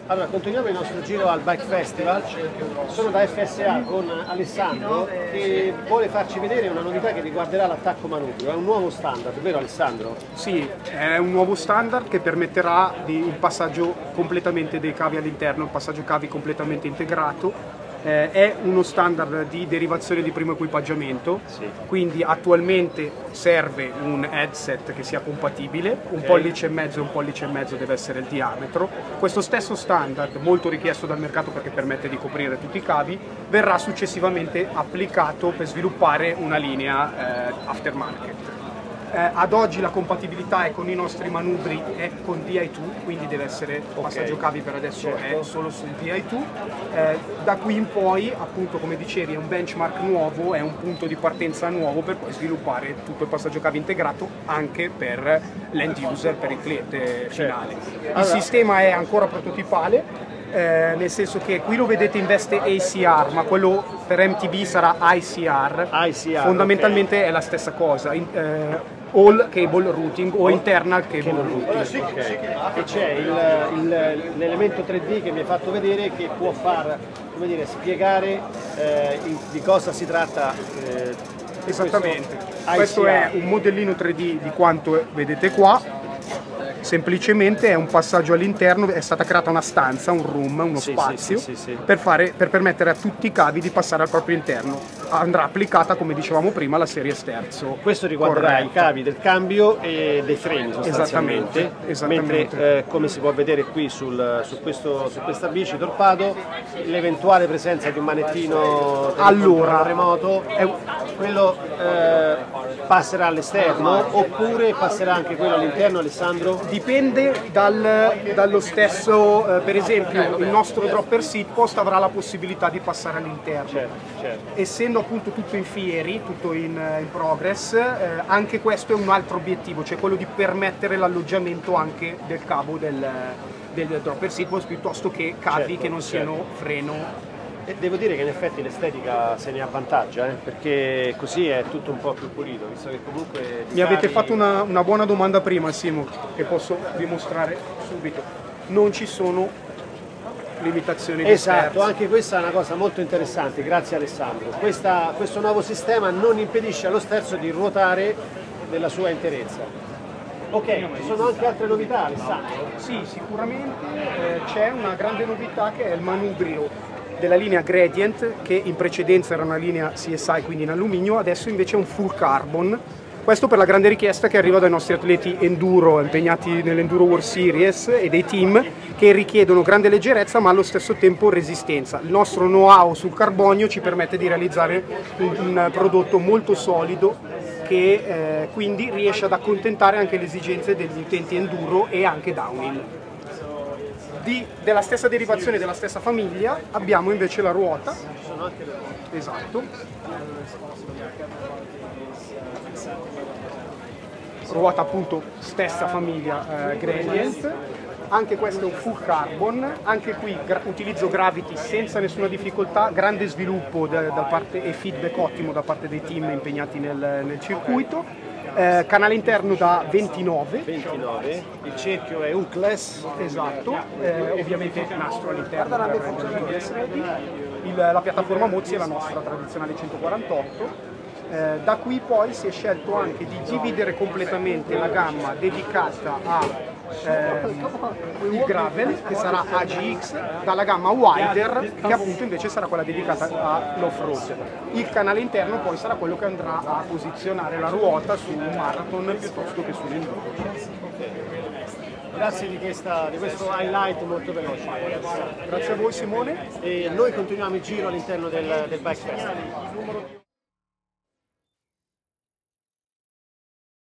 Allora, continuiamo il nostro giro al Bike Festival. Sono da FSA con Alessandro che vuole farci vedere una novità che riguarderà l'attacco manubrio. È un nuovo standard, vero Alessandro? Sì, è un nuovo standard che permetterà il passaggio completamente dei cavi all'interno, il passaggio cavi completamente integrato. È uno standard di derivazione di primo equipaggiamento, Sì. Quindi attualmente serve un headset che sia compatibile, un pollice e mezzo e un pollice e mezzo deve essere il diametro. Questo stesso standard, molto richiesto dal mercato perché permette di coprire tutti i cavi, verrà successivamente applicato per sviluppare una linea aftermarket. Ad oggi la compatibilità è con i nostri manubri è con Di2, quindi deve essere passaggio cavi per adesso è solo sul Di2. Da qui in poi, appunto come dicevi, è un benchmark nuovo, è un punto di partenza nuovo per poi sviluppare tutto il passaggio cavi integrato anche per l'end user, per il cliente finale. Il sistema è ancora prototipale, nel senso che qui lo vedete in veste ACR, ma quello per MTB sarà ICR, fondamentalmente è la stessa cosa, All Cable Routing o Internal Cable Routing. E c'è l'elemento 3D che mi hai fatto vedere che può far, come dire, spiegare di cosa si tratta. Esattamente, questo è un modellino 3D di quanto vedete qua. Semplicemente è un passaggio all'interno, è stata creata una stanza, un room, uno spazio per permettere a tutti i cavi di passare al proprio interno. Andrà applicata, come dicevamo prima, la serie sterzo. Questo riguarderà i cavi del cambio e dei freni sostanzialmente. Esattamente. Mentre come si può vedere qui su questa bici Torpato, l'eventuale presenza di un manettino remoto, quello passerà all'esterno oppure passerà anche quello all'interno, Alessandro? Dipende dallo stesso, per esempio il nostro dropper seat post avrà la possibilità di passare all'interno. Certo. Essendo appunto tutto in fieri, tutto in progress, anche questo è un altro obiettivo, cioè quello di permettere l'alloggiamento anche del cavo del dropper seat post piuttosto che cavi che non siano freno. E devo dire che in effetti l'estetica se ne avvantaggia, perché così è tutto un po' più pulito, visto che comunque... Mi avete fatto una buona domanda prima, Simo, che posso dimostrare subito. Non ci sono limitazioni di sterzo. Anche questa è una cosa molto interessante, grazie Alessandro. Questo nuovo sistema non impedisce allo sterzo di ruotare nella sua interezza. Ok, ci sono anche altre novità, Alessandro? Sì, sicuramente c'è una grande novità che è il manubrio della linea Gradient, che in precedenza era una linea CSI, quindi in alluminio, adesso invece è un full carbon. Questo per la grande richiesta che arriva dai nostri atleti enduro impegnati nell'Enduro World Series e dei team che richiedono grande leggerezza ma allo stesso tempo resistenza. Il nostro know-how sul carbonio ci permette di realizzare un prodotto molto solido che quindi riesce ad accontentare anche le esigenze degli utenti enduro e anche downhill. Della stessa derivazione, della stessa famiglia, abbiamo invece la ruota. Sono anche le ruote. Esatto. Ruota appunto stessa famiglia Gradient. Anche questo è un full carbon, anche qui utilizzo Gravity senza nessuna difficoltà, grande sviluppo da parte e feedback ottimo da parte dei team impegnati nel circuito. Canale interno da 29, il cerchio è Ucles, esatto, ovviamente nastro all'interno per rendere l'US ready. La piattaforma Mozzi è la nostra tradizionale 148. Da qui poi si è scelto anche di dividere completamente la gamma dedicata a il gravel, che sarà AGX, dalla gamma Wider, che appunto invece sarà quella dedicata all'off-road. Il canale interno poi sarà quello che andrà a posizionare la ruota su un marathon piuttosto che sull'enduro. Grazie di questo highlight molto veloce. Grazie a voi Simone. E noi continuiamo il giro all'interno del Bike Festival.